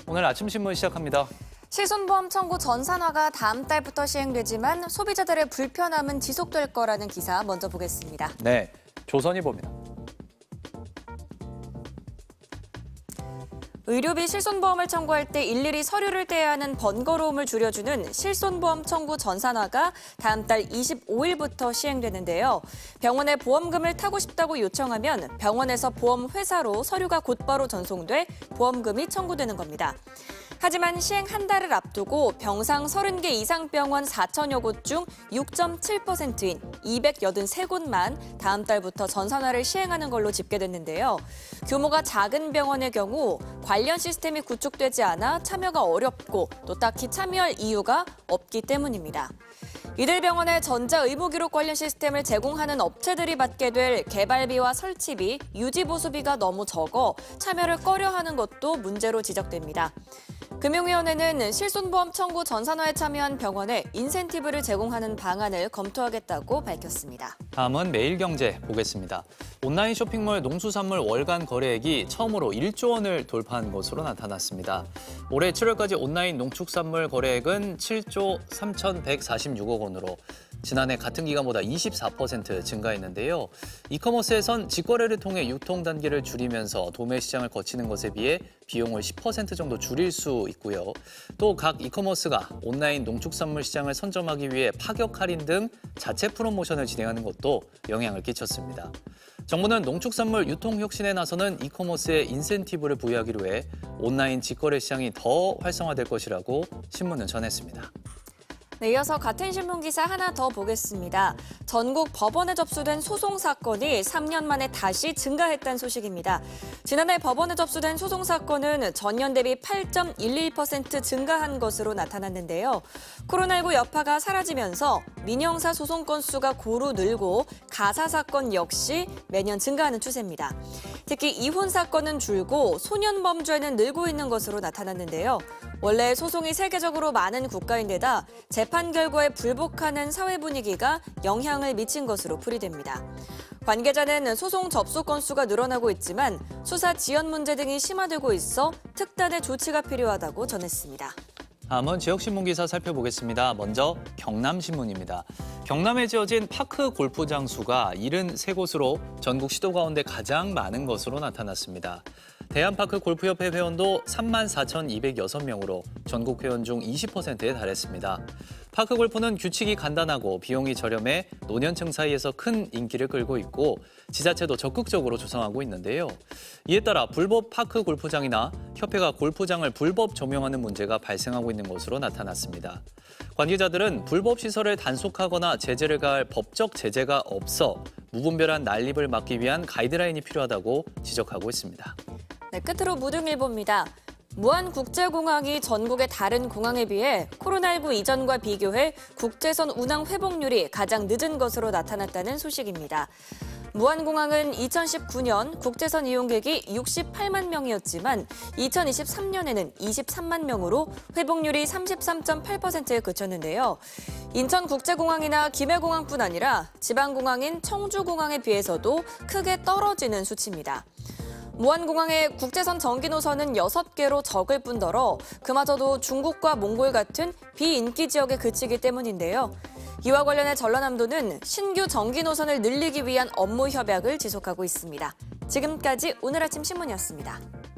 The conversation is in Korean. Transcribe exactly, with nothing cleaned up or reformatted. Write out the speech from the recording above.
오늘 아침 신문 시작합니다. 실손보험 청구 전산화가 다음 달부터 시행되지만 소비자들의 불편함은 지속될 거라는 기사 먼저 보겠습니다. 네, 조선일보입니다. 의료비 실손보험을 청구할 때 일일이 서류를 떼야 하는 번거로움을 줄여주는 실손보험 청구 전산화가 다음 달 이십오일부터 시행되는데요. 병원에 보험금을 타고 싶다고 요청하면 병원에서 보험회사로 서류가 곧바로 전송돼 보험금이 청구되는 겁니다. 하지만 시행 한 달을 앞두고 병상 서른 개 이상 병원 사천여 곳 중 육 점 칠 퍼센트인 이백팔십삼 곳만 다음 달부터 전산화를 시행하는 걸로 집계됐는데요. 규모가 작은 병원의 경우 관련 시스템이 구축되지 않아 참여가 어렵고 또 딱히 참여할 이유가 없기 때문입니다. 이들 병원의 전자의무기록 관련 시스템을 제공하는 업체들이 받게 될 개발비와 설치비, 유지보수비가 너무 적어 참여를 꺼려하는 것도 문제로 지적됩니다. 금융위원회는 실손보험 청구 전산화에 참여한 병원에 인센티브를 제공하는 방안을 검토하겠다고 밝혔습니다. 다음은 매일경제 보겠습니다. 온라인 쇼핑몰 농수산물 월간 거래액이 처음으로 일조 원을 돌파한 것으로 나타났습니다. 올해 칠월까지 온라인 농축산물 거래액은 칠조 삼천백사십육억 원으로 지난해 같은 기간보다 이십사 퍼센트 증가했는데요. 이커머스에선 직거래를 통해 유통 단계를 줄이면서 도매 시장을 거치는 것에 비해 비용을 십 퍼센트 정도 줄일 수 있고요. 또 각 이커머스가 온라인 농축산물 시장을 선점하기 위해 파격 할인 등 자체 프로모션을 진행하는 것도 영향을 끼쳤습니다. 정부는 농축산물 유통 혁신에 나서는 이커머스에 인센티브를 부여하기로 해 온라인 직거래 시장이 더 활성화될 것이라고 신문은 전했습니다. 네, 이어서 같은 신문 기사 하나 더 보겠습니다. 전국 법원에 접수된 소송 사건이 삼 년 만에 다시 증가했다는 소식입니다. 지난해 법원에 접수된 소송 사건은 전년 대비 팔 점 일일 퍼센트 증가한 것으로 나타났는데요. 코로나십구 여파가 사라지면서 민형사 소송 건수가 고루 늘고 가사 사건 역시 매년 증가하는 추세입니다. 특히 이혼 사건은 줄고 소년 범죄는 늘고 있는 것으로 나타났는데요. 원래 소송이 세계적으로 많은 국가인데다 재판 결과에 불복하는 사회 분위기가 영향을 미친 것으로 풀이됩니다. 관계자는 소송 접수 건수가 늘어나고 있지만 수사 지연 문제 등이 심화되고 있어 특단의 조치가 필요하다고 전했습니다. 다음은 지역신문 기사 살펴보겠습니다. 먼저 경남신문입니다. 경남에 지어진 파크 골프장 수가 칠십삼 곳으로 전국 시도 가운데 가장 많은 것으로 나타났습니다. 대한파크 골프협회 회원도 삼만 사천이백육 명으로 전국 회원 중 이십 퍼센트에 달했습니다. 파크 골프는 규칙이 간단하고 비용이 저렴해 노년층 사이에서 큰 인기를 끌고 있고 지자체도 적극적으로 조성하고 있는데요. 이에 따라 불법 파크 골프장이나 협회가 골프장을 불법 조명하는 문제가 발생하고 있는 것으로 나타났습니다. 관계자들은 불법 시설을 단속하거나 제재를 가할 법적 제재가 없어 무분별한 난립을 막기 위한 가이드라인이 필요하다고 지적하고 있습니다. 네, 끝으로 무등일보입니다. 무안국제공항이 전국의 다른 공항에 비해 코로나십구 이전과 비교해 국제선 운항 회복률이 가장 늦은 것으로 나타났다는 소식입니다. 무안공항은 이천십구 년 국제선 이용객이 육십팔만 명이었지만 이천이십삼 년에는 이십삼만 명으로 회복률이 삼십삼 점 팔 퍼센트에 그쳤는데요. 인천국제공항이나 김해공항뿐 아니라 지방공항인 청주공항에 비해서도 크게 떨어지는 수치입니다. 무안공항의 국제선 정기 노선은 여섯 개로 적을 뿐더러 그마저도 중국과 몽골 같은 비인기 지역에 그치기 때문인데요. 이와 관련해 전라남도는 신규 정기 노선을 늘리기 위한 업무 협약을 지속하고 있습니다. 지금까지 오늘 아침 신문이었습니다.